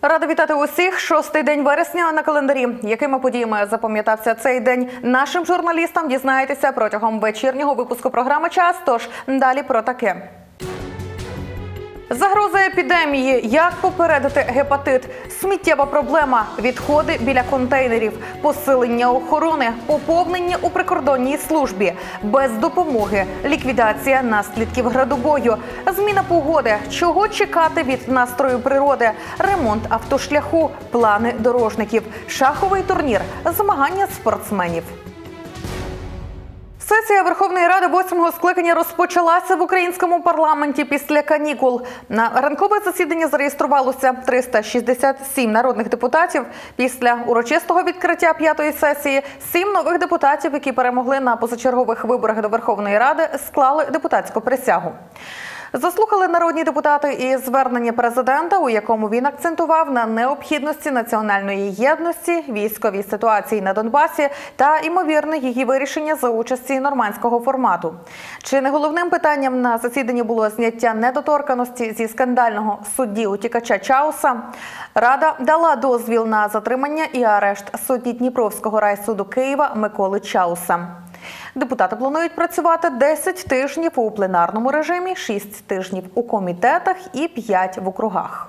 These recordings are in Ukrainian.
Рада вітати усіх. 6-й день вересня на календарі. Якими подіями запам'ятався цей день нашим журналістам, дізнаєтеся протягом вечірнього випуску програми «Час». Тож далі про таке. Загроза епідемії. Як попередити гепатит? Сміттєва проблема. Відходи біля контейнерів. Посилення охорони. Поповнення у прикордонній службі. Без допомоги. Ліквідація наслідків градобою. Зміна погоди. Чого чекати від настрою природи? Ремонт автошляху. Плани дорожників. Шаховий турнір. Змагання спортсменів. Сесія Верховної Ради 8-го скликання розпочалася в українському парламенті після канікул. На ранкове засідання зареєструвалося 367 народних депутатів. Після урочистого відкриття 5-ї сесії 7 нових депутатів, які перемогли на позачергових виборах до Верховної Ради, склали депутатську присягу. Заслухали народні депутати і звернення президента, у якому він акцентував на необхідності національної єдності, військовій ситуації на Донбасі та ймовірне її вирішення за участі нормандського формату. Чи не головним питанням на засіданні було зняття недоторканності зі скандального судді-утікача Чауса? Рада дала дозвіл на затримання і арешт судді Дніпровського райсуду Києва Миколи Чауса. Депутати планують працювати 10 тижнів у пленарному режимі, 6 тижнів у комітетах і 5 в округах.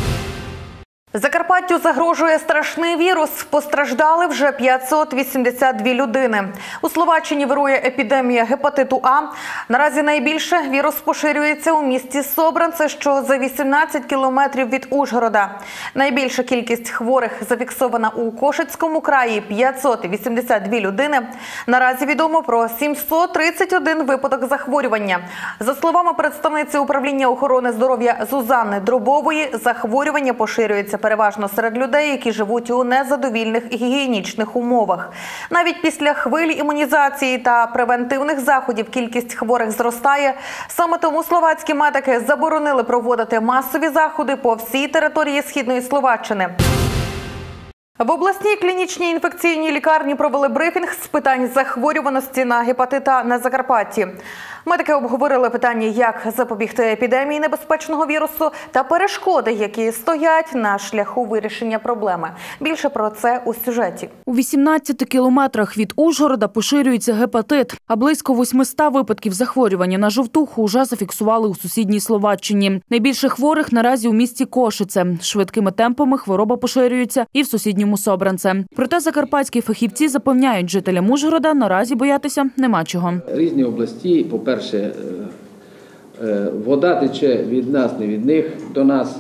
Закарпаттю загрожує страшний вірус. Постраждали вже 582 людини. У Словаччині вирує епідемія гепатиту А. Наразі найбільше вірус поширюється у місті Собранце, що за 18 кілометрів від Ужгорода. Найбільша кількість хворих зафіксована у Кошицькому краї – 582 людини. Наразі відомо про 731 випадок захворювання. За словами представниці управління охорони здоров'я Зузанни Дробової, захворювання поширюється переважно серед людей, які живуть у незадовільних гігієнічних умовах. Навіть після хвилі імунізації та превентивних заходів кількість хворих зростає. Саме тому словацькі медики заборонили проводити масові заходи по всій території Східної Словаччини. В обласній клінічній інфекційній лікарні провели брифінг з питань захворюваності на гепатит А на Закарпатті. Медики обговорили питання, як запобігти епідемії небезпечного вірусу та перешкоди, які стоять на шляху вирішення проблеми. Більше про це у сюжеті. У 18 кілометрах від Ужгорода поширюється гепатит, а близько 800 випадків захворювання на жовтуху вже зафіксували у сусідній Словаччині. Найбільше хворих наразі у місті Кошице. Швидкими темпами хвороба поширюється і в сусідньому Собранце. Проте закарпатські фахівці запевняють, жителям Ужгорода наразі боятися нема чого. Різні області, по-перше, вода тече від нас, не від них, до нас.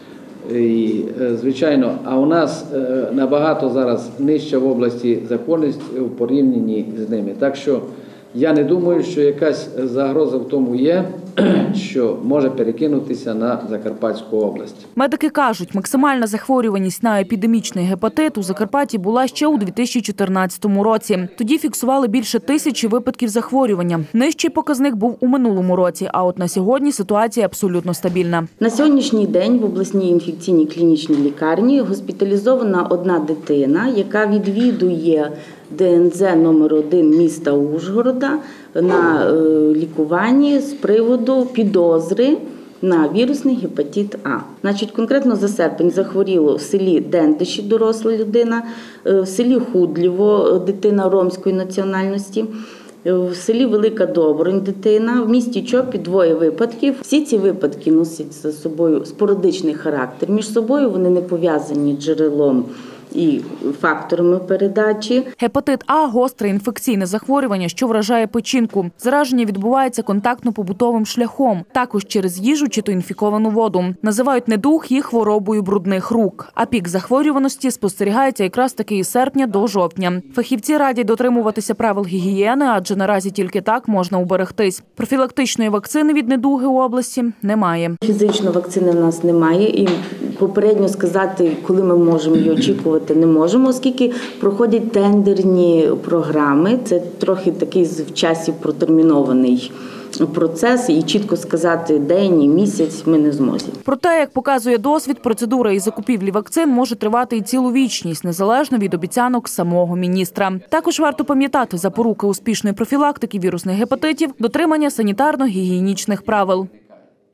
І, звичайно, а у нас набагато зараз нижча в області захворюваність у порівнянні з ними. Так що я не думаю, що якась загроза в тому є, що може перекинутися на Закарпатську область. Медики кажуть, максимальна захворюваність на епідемічний гепатит у Закарпатті була ще у 2014 році. Тоді фіксували більше 1000 випадків захворювання. Нижчий показник був у минулому році, а от на сьогодні ситуація абсолютно стабільна. На сьогоднішній день в обласній інфекційній клінічній лікарні госпіталізована одна дитина, яка відвідує ДНЗ номер 1 міста Ужгорода на лікуванні з приводу підозри на вірусний гепатит А. Значить, конкретно за серпень захворіло в селі Дендиші доросла людина, в селі Худлєво дитина ромської національності, в селі Велика Добронь дитина, в місті Чопі 2 випадків. Всі ці випадки носять за собою спорадичний характер. Між собою вони не пов'язані джерелом і факторами передачі. Гепатит А – гостре інфекційне захворювання, що вражає печінку. Зараження відбувається контактно-побутовим шляхом, також через їжу чи то інфіковану воду. Називають недуг і хворобою брудних рук. А пік захворюваності спостерігається якраз таки із серпня до жовтня. Фахівці радять дотримуватися правил гігієни, адже наразі тільки так можна уберегтись. Профілактичної вакцини від недуги у області немає. Фізично вакцини в нас немає і попередньо сказати, коли ми можемо її очікувати, не можемо, оскільки проходять тендерні програми. Це трохи такий в часі протермінований процес, і чітко сказати день і місяць ми не зможемо. Проте, як показує досвід, процедура із закупівлі вакцин може тривати і цілу вічність, незалежно від обіцянок самого міністра. Також варто пам'ятати запоруки успішної профілактики вірусних гепатитів – дотримання санітарно-гігієнічних правил.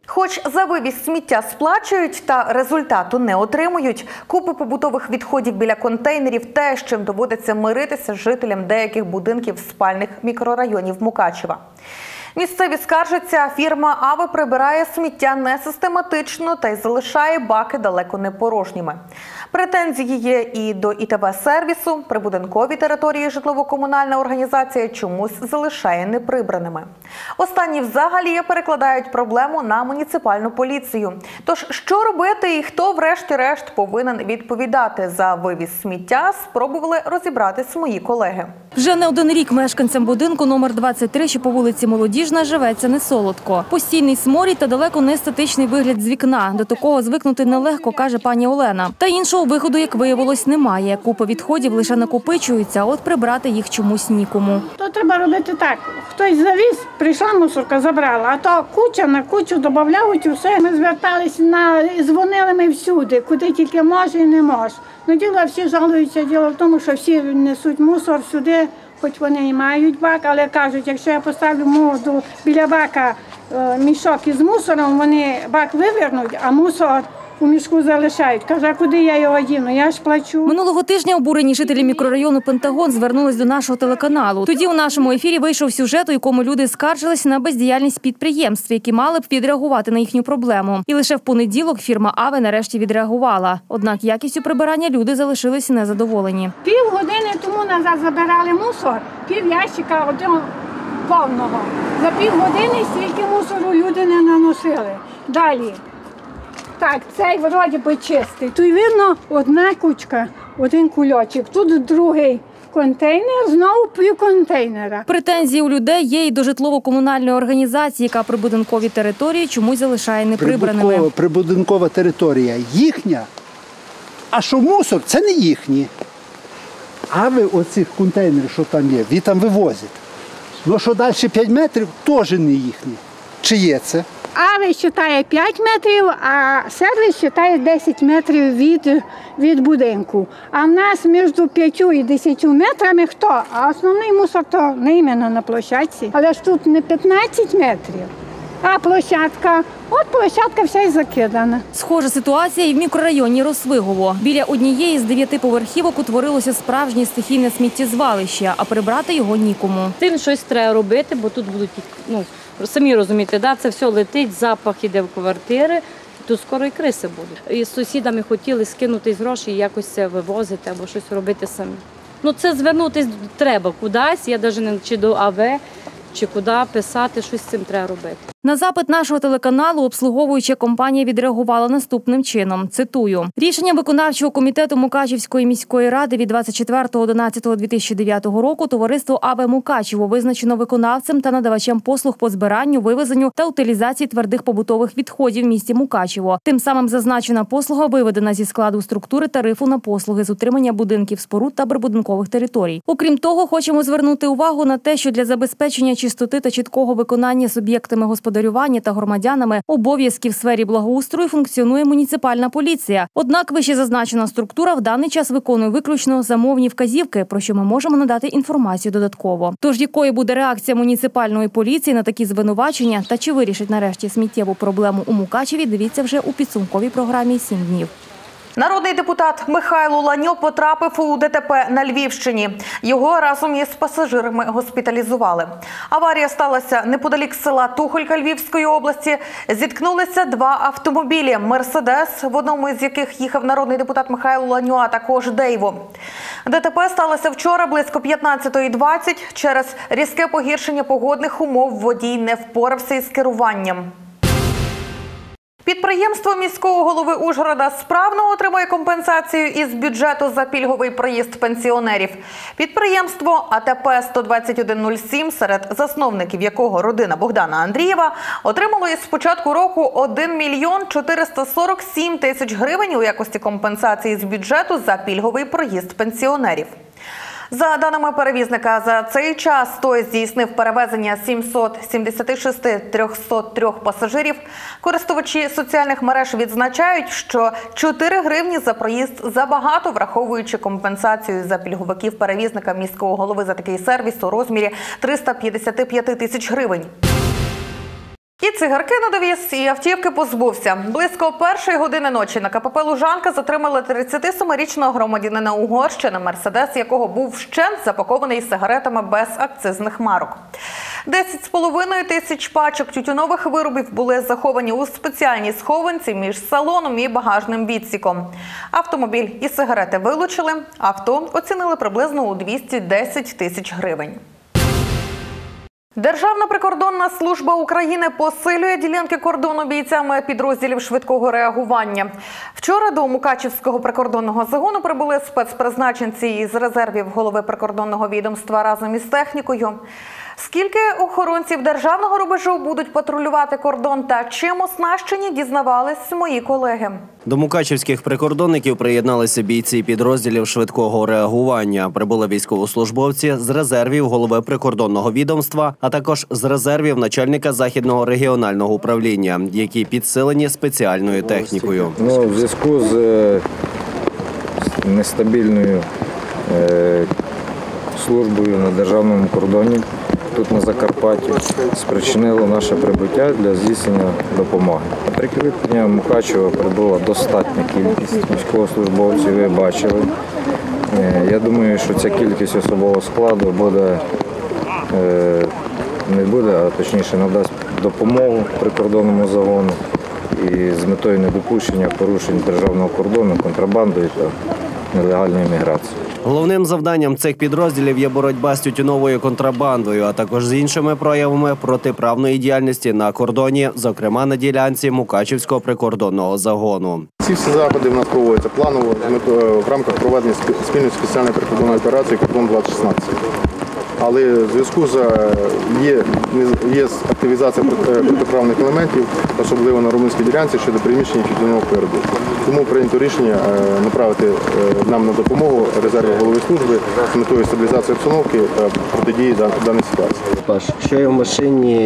Хоч за вивіз сміття сплачують, та результату не отримують. Купи побутових відходів біля контейнерів – те, з чим доводиться миритися жителям деяких будинків спальних мікрорайонів Мукачева. Місцеві скаржаться, фірма «Аве» прибирає сміття несистематично та й залишає баки далеко не порожніми. Претензії є і до ІТВ-сервісу. Прибудинкові території житлово-комунальна організація чомусь залишає неприбраними. Останні взагалі перекладають проблему на муніципальну поліцію. Тож, що робити і хто врешті-решт повинен відповідати за вивіз сміття, спробували розібратись мої колеги. Вже не один рік мешканцям будинку номер 23, що по вулиці Молодіжна, живеться несолодко. Постійний сморід та далеко не естетичний вигляд з вікна. До такого звикнути нелегко, каже пані Олена. Та іншого виходу, як виявилось, немає. Купа відходів лише накопичується, а от прибрати їх чомусь нікому. То треба робити так. Хтось завіз, прийшла мусорка, забрала, а то куча на кучу додають усе. Ми зверталися, дзвонили ми всюди, куди тільки може і не може. Ну, діло всі жалуються, діло в тому, що всі несуть мусор сюди, хоч вони і мають бак, але кажуть, якщо я поставлю біля бака мішок із мусором, вони бак вивернуть, а мусор у мішку залишають. Каже, а куди я його діну? Я ж плачу. Минулого тижня обурені жителі мікрорайону Пентагон звернулись до нашого телеканалу. Тоді у нашому ефірі вийшов сюжет, у якому люди скаржились на бездіяльність підприємств, які мали б відреагувати на їхню проблему. І лише в понеділок фірма «Аве» нарешті відреагувала. Однак якістю прибирання люди залишились незадоволені. Півгодини тому назад забирали мусор, пів ящика одного повного. За півгодини стільки мусору люди не наносили. Далі. Так, цей вроді би чистий. Тут видно одна кучка, один кульочок. Тут другий контейнер, знову пів контейнера. Претензії у людей є і до житлово-комунальної організації, яка прибудинкові території чомусь залишає неприбраними. Прибудинкова територія їхня, а що мусор – це не їхні. А ви оцих контейнерів, що там є, ви там вивозять. Ну що далі 5 метрів – теж не їхні. Чи є це? Аве вважає 5 метрів, а сервіс вважає 10 метрів від будинку. А в нас між 5 і 10 метрами хто? А основний мусор то не іменно на площадці. Але ж тут не 15 метрів, а площадка. От площадка вся й закидана. Схожа ситуація і в мікрорайоні Росвигово. Біля однієї з 9 поверхівок утворилося справжнє стихійне сміттєзвалище, а прибрати його нікому. Тим щось треба робити, бо тут будуть, самі розумієте, це все летить, запах іде в квартири, тут скоро і криси будуть. І з сусідами хотіли скинути гроші і якось це вивозити або щось робити самі. Це звернутися треба кудись, я навіть не чи до АВ, чи куди писати, щось з цим треба робити. На запит нашого телеканалу обслуговуюча компанія відреагувала наступним чином. Цитую. Рішенням виконавчого комітету Мукачівської міської ради від 24.11.2009 року товариство «Аве Мукачево» визначено виконавцем та надавачем послуг по збиранню, вивезенню та утилізації твердих побутових відходів в місті Мукачево. Тим самим зазначена послуга виведена зі складу структури тарифу на послуги з утримання будинків, споруд та прибудинкових територій. Окрім того, хочемо звернути увагу на те, що для забезпечення чистоти та чіткого виконання суб'єктами господарювання та громадянами обов'язків в сфері благоустрою функціонує муніципальна поліція. Однак вищезазначена структура в даний час виконує виключно замовні вказівки, про що ми можемо надати інформацію додатково. Тож якою буде реакція муніципальної поліції на такі звинувачення та чи вирішить нарешті сміттєву проблему у Мукачеві, дивіться вже у підсумковій програмі «7 днів». Народний депутат Михайло Ланьо потрапив у ДТП на Львівщині. Його разом із пасажирами госпіталізували. Аварія сталася неподалік села Тухолька Львівської області. Зіткнулися два автомобілі – «Мерседес», в одному із яких їхав народний депутат Михайло Ланьо, а також «Дейво». ДТП сталося вчора близько 15:20. Через різке погіршення погодних умов водій не впорався із керуванням. Підприємство міського голови Ужгорода справно отримує компенсацію із бюджету за пільговий проїзд пенсіонерів. Підприємство АТП 12107, серед засновників якого родина Богдана Андрієва, отримало із початку року 1 мільйон 447 тисяч гривень у якості компенсації з бюджету за пільговий проїзд пенсіонерів. За даними перевізника, за цей час той здійснив перевезення 776 303 пасажирів. Користувачі соціальних мереж відзначають, що 4 гривні за проїзд забагато, враховуючи компенсацію за пільговиків перевізника міського голови за такий сервіс у розмірі 355 тисяч гривень. І цигарки на довіз, і автівки позбувся. Близько 1-ї години ночі на КПП «Лужанка» затримали 37-річного громадянина Угорщини, мерседес якого був вщент запакований сигаретами без акцизних марок. 10,5 тисяч пачок тютюнових виробів були заховані у спеціальній схованці між салоном і багажним відсіком. Автомобіль і сигарети вилучили, авто оцінили приблизно у 210 тисяч гривень. Державна прикордонна служба України посилює ділянки кордону бійцями підрозділів швидкого реагування. Вчора до Мукачівського прикордонного загону прибули спецпризначенці із резервів голови прикордонного відомства разом із технікою. Скільки охоронців державного рубежу будуть патрулювати кордон та чим оснащені, дізнавались мої колеги. До мукачівських прикордонників приєдналися бійці підрозділів швидкого реагування. Прибули військовослужбовці з резервів голови прикордонного відомства, а також з резервів начальника Західного регіонального управління, які підсилені спеціальною технікою. В зв'язку з нестабільною службою на державному кордоні тут на Закарпатті спричинило наше прибуття для здійснення допомоги. На прикріплення Мукачева прибула достатня кількість військовослужбовців, ви бачили. Я думаю, що ця кількість особового складу а точніше надасть допомогу прикордонному загону і з метою недопущення порушень державного кордону, контрабандою та нелегальної міграції. Головним завданням цих підрозділів є боротьба з тютюновою контрабандою, а також з іншими проявами протиправної діяльності на кордоні, зокрема на ділянці Мукачівського прикордонного загону. Ці всі заходи в нас проводяться планово в рамках проведення спільної спеціальної прикордонної операції «Кордон-2016». Але в зв'язку з є активізація протиправних елементів, особливо на румунській ділянці, щодо переміщення тютюнового виробу. Тому прийнято рішення направити нам на допомогу резерви голови служби з метою стабілізації обстановки та протидії даній ситуації. Що є в машині?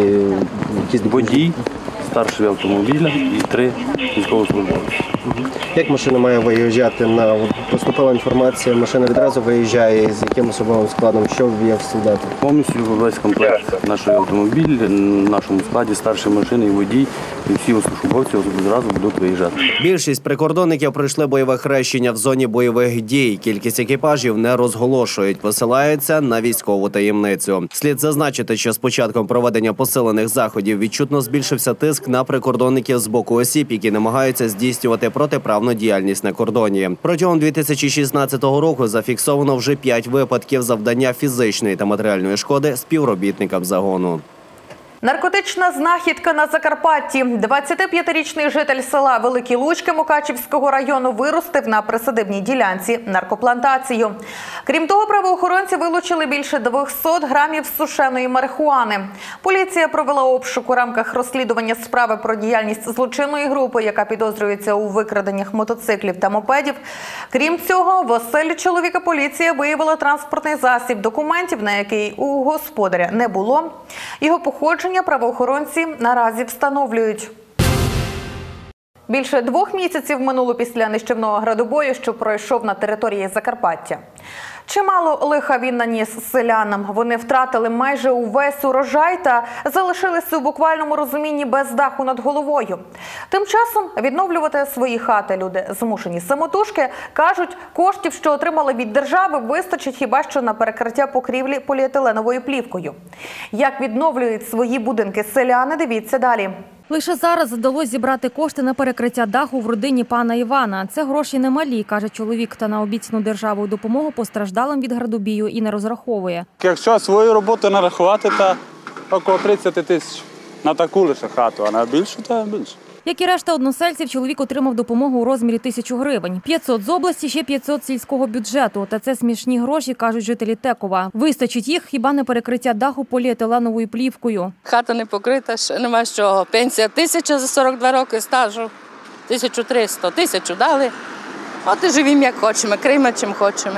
Водій, старший автомобіля і 3 військовослужбовці. Як машина має виїжджати? Поступила інформація, машина відразу виїжджає, з яким особовим складом, що є в солдатів? Повністю весь комплект нашого автомобіля, в нашому складі старший машини і водій, і всі військовослужбовці одразу будуть виїжджати. Більшість прикордонників пройшли бойове хрещення в зоні бойових дій. Кількість екіпажів не розголошують, посилаються на військову таємницю. Слід зазначити, що з початком проведення посилених заходів відчутно збільшився тиск на прикордонників з боку осіб, які намагаються здійснювати протиправну діяльність на кордоні. Протягом 2016 року зафіксовано вже 5 випадків завдання фізичної та матеріальної шкоди співробітникам загону. Наркотична знахідка на Закарпатті. 25-річний житель села Великі Лучки Мукачівського району виростив на присадибній ділянці наркоплантацію. Крім того, правоохоронці вилучили більше 200 грамів сушеної марихуани. Поліція провела обшук у рамках розслідування справи про діяльність злочинної групи, яка підозрюється у викраденнях мотоциклів та мопедів. Крім цього, в оселі чоловіка поліція виявила транспортний засіб, документів на який у господаря не було. Його походження правоохоронці наразі встановлюють. Більше 2 місяців минуло після нищівного градобою, що пройшов на території Закарпаття. Чимало лиха він наніс селянам. Вони втратили майже увесь урожай та залишилися у буквальному розумінні без даху над головою. Тим часом відновлювати свої хати люди змушені самотужки. Кажуть, коштів, що отримали від держави, вистачить хіба що на перекриття покрівлі поліетиленовою плівкою. Як відновлюють свої будинки селяни, дивіться далі. Лише зараз вдалося зібрати кошти на перекриття даху в родині пана Івана. Це гроші немалі, каже чоловік, та на обіцяну державою допомогу постраждалим від градобію і не розраховує. Якщо свою роботу нарахувати, то около 30 тисяч на таку лише хату, а на більшу, то більше. Як і решта односельців, чоловік отримав допомогу у розмірі 1000 гривень. 500 з області, ще 500 сільського бюджету. Та це смішні гроші, кажуть жителі Текова. Вистачить їх хіба на перекриття даху поліетиленовою плівкою. Хата не покрита, ще нема з чого. Пенсія 1000 за 42 роки стажу, 1300, 1000 дали. От і живімо як хочемо, криємо чим хочемо.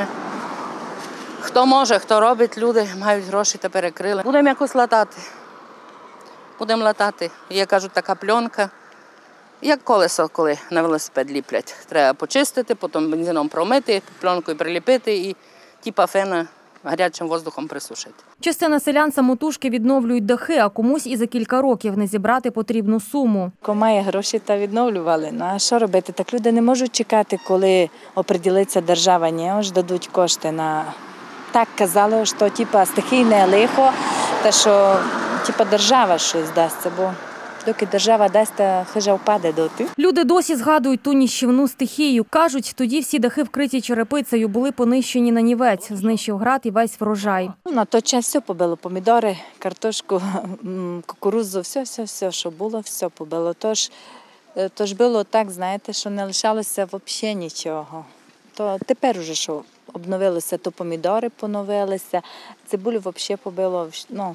Хто може, хто робить, люди мають гроші та перекрили. Будемо якось латати. Будемо латати. Є, кажуть, така пленка. Як колесо, коли на велосипед ліплять. Треба почистити, потім бензином промити, пленкою приліпити і типа фена гарячим воздухом присушити. Частина селян самотужки відновлюють дахи, а комусь і за кілька років не зібрати потрібну суму. Кому має гроші, та відновлювали. Ну, а що робити? Так люди не можуть чекати, коли оприділиться держава. Ні, аж дадуть кошти на... Так казали, що стихійне лихо, та що держава щось дасть, бо доки держава дасть, та хижа впаде доти. Люди досі згадують ту ніщівну стихію. Кажуть, тоді всі дахи, вкриті черепицею, були понищені нанівець. Знищив град і весь врожай. На той час все побило. Помідори, картошку, кукурудзу, все, що було, все побило. Тож було так, знаєте, що не лишалося взагалі нічого. То тепер уже що обновилося, то помідори поновилися, цибулю взагалі побило,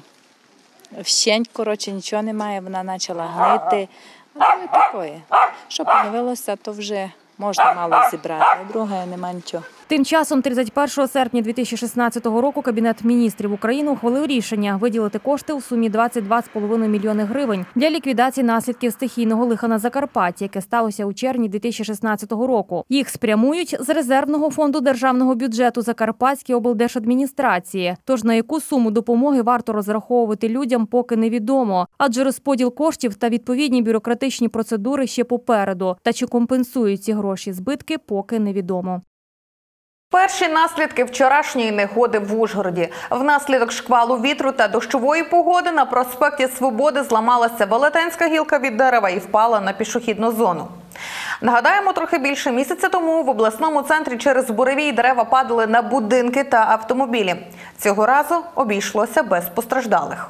вщент, нічого немає, вона почала гнити. Але таке. Що поновилося, то вже можна мало зібрати, а друге нема нічого. Тим часом 31 серпня 2016 року Кабінет міністрів України ухвалив рішення виділити кошти у сумі 22,5 мільйони гривень для ліквідації наслідків стихійного лиха на Закарпатті, яке сталося у червні 2016 року. Їх спрямують з резервного фонду державного бюджету Закарпатської облдержадміністрації. Тож на яку суму допомоги варто розраховувати людям, поки невідомо. Адже розподіл коштів та відповідні бюрократичні процедури ще попереду. Та чи компенсують ці гроші збитки, поки невідомо. Перші наслідки вчорашньої негоди в Ужгороді. Внаслідок шквалу вітру та дощової погоди на проспекті Свободи зламалася велетенська гілка від дерева і впала на пішохідну зону. Нагадаємо, трохи більше місяця тому в обласному центрі через буревій дерева падали на будинки та автомобілі. Цього разу обійшлося без постраждалих.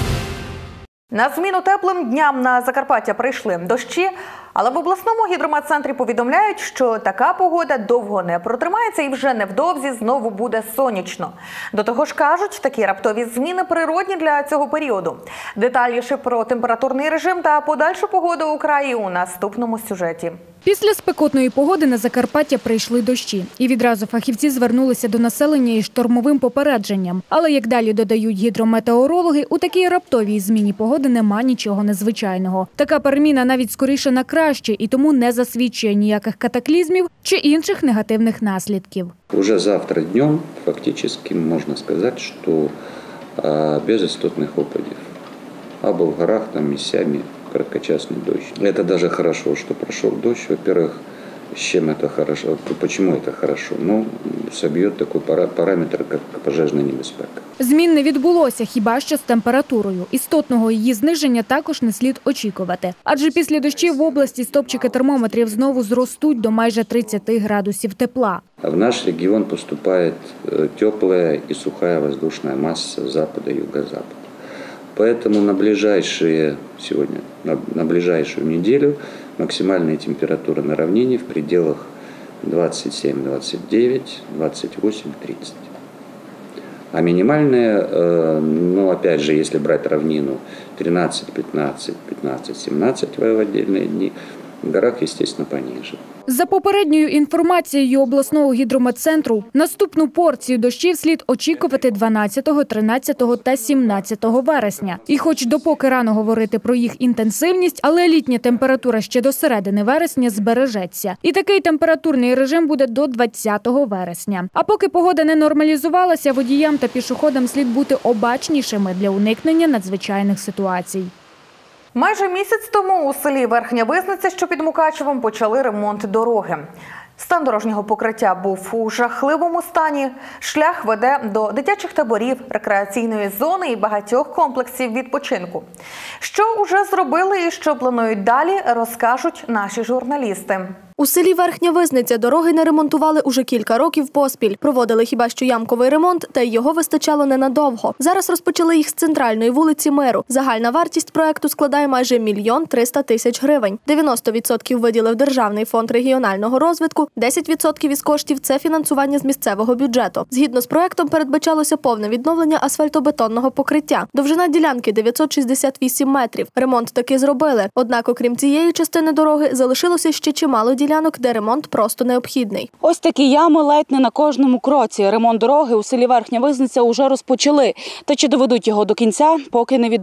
На зміну теплим дням на Закарпаття прийшли дощі, але в обласному гідрометцентрі повідомляють, що така погода довго не протримається і вже невдовзі знову буде сонячно. До того ж кажуть, такі раптові зміни природні для цього періоду. Детальніше про температурний режим та подальшу погоду у краї у наступному сюжеті. Після спекотної погоди на Закарпаття прийшли дощі. І відразу фахівці звернулися до населення із штормовим попередженням. Але, як далі додають гідрометеорологи, у такій раптовій зміні погоди нема нічого незвичайного. Така переміна навіть скоріше на краще і тому не засвідчує ніяких катаклізмів чи інших негативних наслідків. Уже завтра днем фактически можно сказать, что без истотных опадов. Або в горах там местами короткочасный дождь. Это даже хорошо, что прошел дождь. Во-первых, с чем это хорошо? Почему это хорошо? Ну, собьет такой параметр, как пожежна небезпека. Змін не відбулося, хіба що з температурою. Істотного її зниження також не слід очікувати. Адже після дощів в області стопчики термометрів знову зростуть до майже 30 градусів тепла. В наш регион поступает теплая и сухая воздушная масса с запада и юго-запада. Поэтому на ближайшую неделю максимальные температуры на равнине в пределах 27-29, 28-30. А минимальные, опять же, если брать равнину 13-15, 15-17 в отдельные дни, в горах, естественно, пониже. За попередньою інформацією обласного гідрометцентру, наступну порцію дощів слід очікувати 12, 13 та 17 вересня. І хоч допоки рано говорити про їх інтенсивність, але літня температура ще до середини вересня збережеться. І такий температурний режим буде до 20 вересня. А поки погода не нормалізувалася, водіям та пішоходам слід бути обачнішими для уникнення надзвичайних ситуацій. Майже місяць тому у селі Верхня Визниця, що під Мукачевом, почали ремонт дороги. Стан дорожнього покриття був у жахливому стані. Шлях веде до дитячих таборів, рекреаційної зони і багатьох комплексів відпочинку. Що уже зробили і що планують далі, розкажуть наші журналісти. У селі Верхня Визниця дороги не ремонтували уже кілька років поспіль. Проводили хіба що ямковий ремонт, та й його вистачало ненадовго. Зараз розпочали їх з центральної вулиці Миру. Загальна вартість проекту складає майже 1 мільйон 300 тисяч гривень. 90% виділив Державний фонд регіонального розвитку, 10% із коштів – це фінансування з місцевого бюджету. Згідно з проектом передбачалося повне відновлення асфальтобетонного покриття. Довжина ділянки – 968 метрів. Ремонт таки зробили. Однак, окрім цієї частини дороги, залишилося ще чимало ділянок, де ремонт просто необхідний. Ось такі ями ледь не на кожному кроці. Ремонт дороги у селі Верхня Визниця уже розпочали. Та чи доведуть його до кінця, поки невідомо.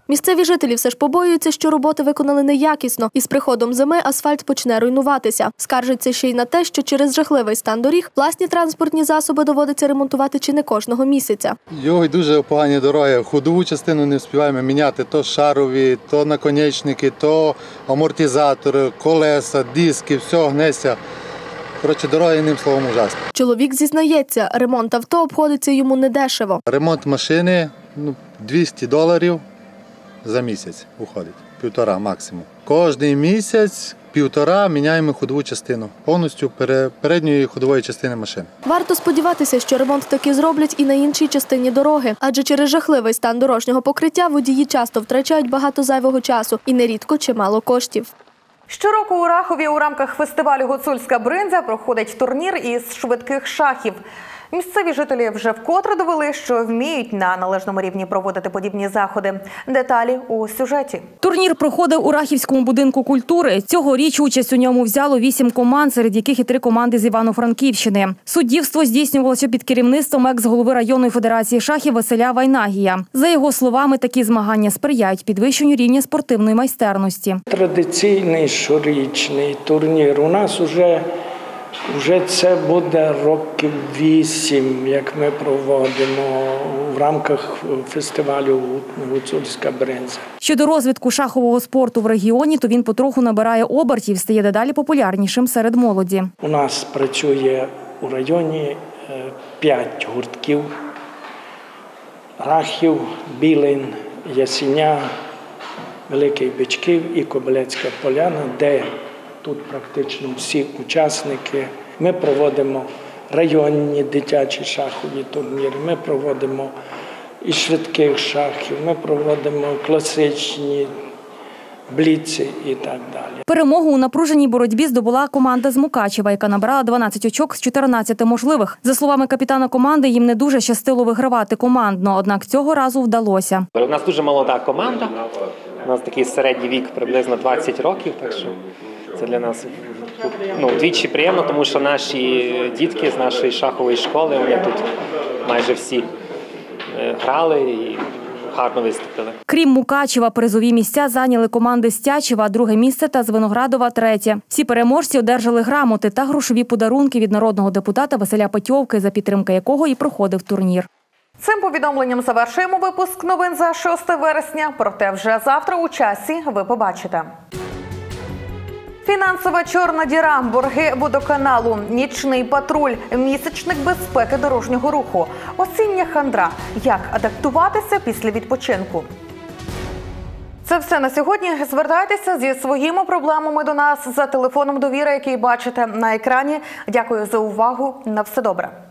Місцеві жителі все ж побоюються, що роботи виконали неякісно, і з приходом зими асфальт почне руйнуватися. Скаржаться ще й на те, що через жахливий стан доріг власні транспортні засоби доводиться ремонтувати чи не кожного місяця. Його дуже погані дороги. Ходову частину не встигаємо міняти. То шарові, то наконечники, то амортизатори, колеса, диски, все гнеться. Коротше, дороги, одним словом, ужасні. Чоловік зізнається, ремонт авто обходиться йому недешево. Ремонт машини $200 за місяць уходить. 1,5 максимум. Кожний місяць 1,5 міняємо ходову частину. Повністю передньої ходової частини машини. Варто сподіватися, що ремонт таки зроблять і на іншій частині дороги. Адже через жахливий стан дорожнього покриття водії часто втрачають багато зайвого часу і нерідко чимало коштів. Щороку у Рахові у рамках фестивалю «Гуцульська бринза» проходить турнір із швидких шахів. Місцеві жителі вже вкотре довели, що вміють на належному рівні проводити подібні заходи. Деталі у сюжеті. Турнір проходив у Рахівському будинку культури. Цьогоріч участь у ньому взяло 8 команд, серед яких і 3 команди з Івано-Франківщини. Суддівство здійснювалося під керівництвом екс-голови районної федерації шахів Василя Вайнагія. За його словами, такі змагання сприяють підвищенню рівня спортивної майстерності. Традиційний щорічний турнір у нас вже це буде років 8, як ми проводимо в рамках фестивалю «Гуцульська бринза». Щодо розвитку шахового спорту в регіоні, то він потроху набирає обертів, стає дедалі популярнішим серед молоді. У нас працює у районі 5 гуртків – Рахів, Білин, Ясіня, Великий Бичків і Кобилецька Поляна, де тут практично всі учасники. Ми проводимо районні дитячі шахові турніри, ми проводимо і швидких шахів, ми проводимо класичні бліці і так далі. Перемогу у напруженій боротьбі здобула команда з Мукачева, яка набрала 12 очок з 14 можливих. За словами капітана команди, їм не дуже щастило вигравати командно, однак цього разу вдалося. У нас дуже молода команда, у нас такий середній вік приблизно 20 років, так що це для нас вдвічі приємно, тому що наші дітки з нашої шахової школи, вони тут майже всі грали і гарно виступили. Крім Мукачева, призові місця зайняли команди з Тячева, 2-е місце та з Виноградова – 3-є. Всі переможці одержали грамоти та грошові подарунки від народного депутата Василя Петьовки, за підтримки якого і проходив турнір. Цим повідомленням завершуємо випуск новин за 6 вересня. Проте вже завтра у часі ви побачите. Фінансова чорна діра, борги водоканалу, нічний патруль, місячник безпеки дорожнього руху, осіння хандра. Як адаптуватися після відпочинку? Це все на сьогодні. Звертайтеся зі своїми проблемами до нас за телефоном довіри, який бачите на екрані. Дякую за увагу. На все добре.